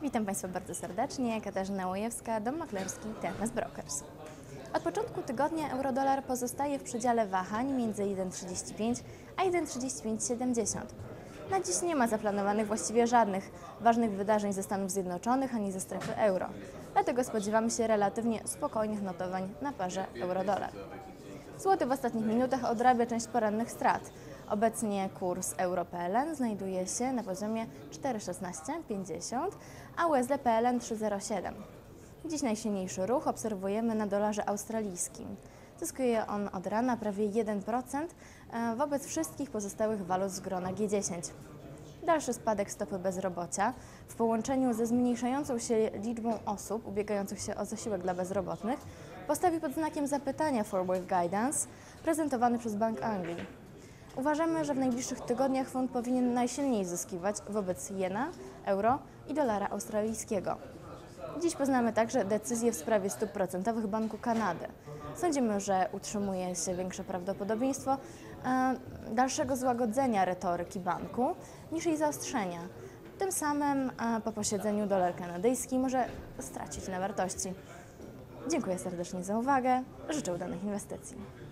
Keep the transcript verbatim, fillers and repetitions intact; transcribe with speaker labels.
Speaker 1: Witam Państwa bardzo serdecznie, Katarzyna Łojewska, dom maklerski T M S Brokers. Od początku tygodnia euro-dolar pozostaje w przedziale wahań między jeden przecinek trzydzieści pięć a jeden przecinek trzydzieści pięć siedemdziesiąt. Na dziś nie ma zaplanowanych właściwie żadnych ważnych wydarzeń ze Stanów Zjednoczonych ani ze strefy euro, dlatego spodziewamy się relatywnie spokojnych notowań na parze euro-dolar. Złoty w ostatnich minutach odrabia część porannych strat. Obecnie kurs euro P L N znajduje się na poziomie cztery szesnaście pięćdziesiąt, a U S D P L N trzy zero siedem. Dziś najsilniejszy ruch obserwujemy na dolarze australijskim. Zyskuje on od rana prawie jeden procent wobec wszystkich pozostałych walut z grona G dziesięć. Dalszy spadek stopy bezrobocia w połączeniu ze zmniejszającą się liczbą osób ubiegających się o zasiłek dla bezrobotnych postawi pod znakiem zapytania Forward Guidance prezentowany przez Bank Anglii. Uważamy, że w najbliższych tygodniach funt powinien najsilniej zyskiwać wobec jena, euro i dolara australijskiego. Dziś poznamy także decyzję w sprawie stóp procentowych Banku Kanady. Sądzimy, że utrzymuje się większe prawdopodobieństwo e, dalszego złagodzenia retoryki banku niż jej zaostrzenia. Tym samym e, po posiedzeniu dolar kanadyjski może stracić na wartości. Dziękuję serdecznie za uwagę. Życzę udanych inwestycji.